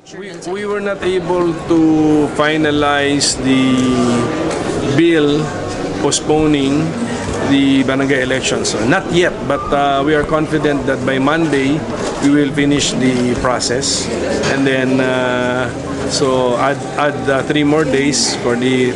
We were not able to finalize the bill postponing the barangay elections. So not yet, but we are confident that by Monday we will finish the process, and then so add 3 more days for the